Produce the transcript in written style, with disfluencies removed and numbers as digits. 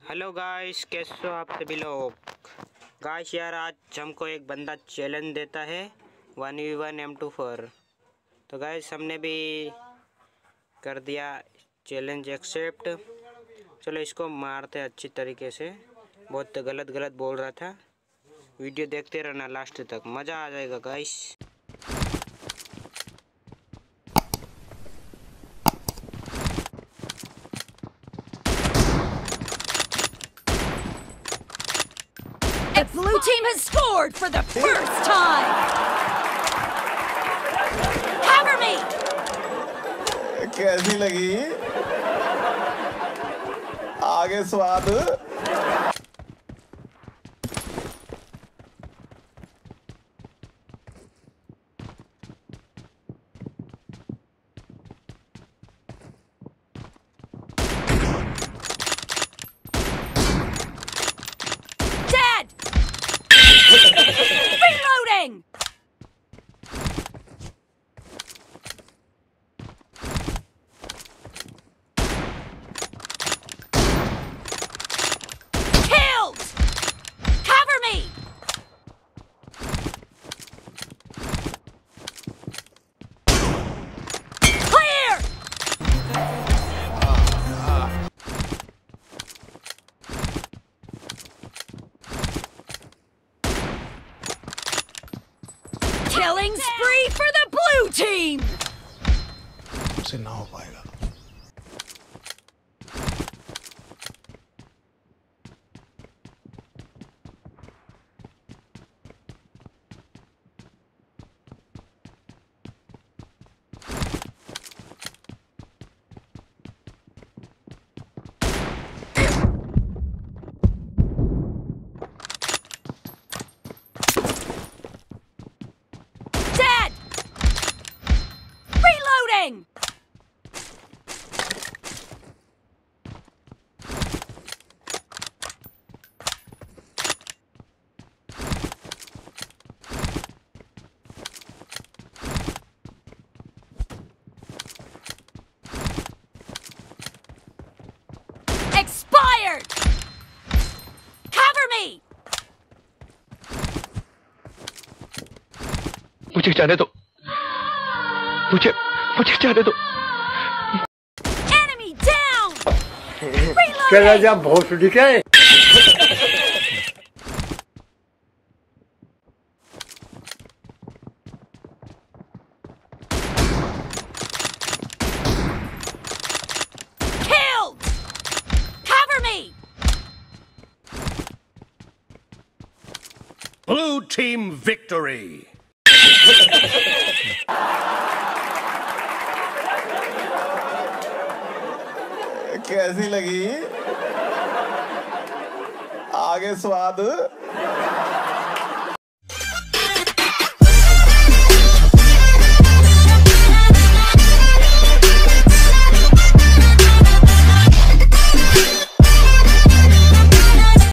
Hello guys, कैसे हो आप सभी लोग। गाइस यार, आज हमको एक बंदा चैलेंज देता है 1v1 M24। तो गाइस हमने भी कर दिया चैलेंज एक्सेप्ट। चलो इसको मारते अच्छी तरीके से। बहुत गलत बोल रहा था। वीडियो देखते रहना लास्ट तक, मज़ा आ जाएगा guys. The blue team has scored for the first time! Cover me! कैसी लगी आगे स्वाद। Dead! Reloading! Killed! Cover me! Clear! Killing spree for the blue team! उसे ना हो पाएगा। Dead! Reloading! Expired! Cover me! मुझे जाने दो, मुझे जाने दो। Enemy down! क्या Reloading! जा बहुत ठीक है। Killed! Cover me! Blue team victory! कैसी लगी आगे स्वाद।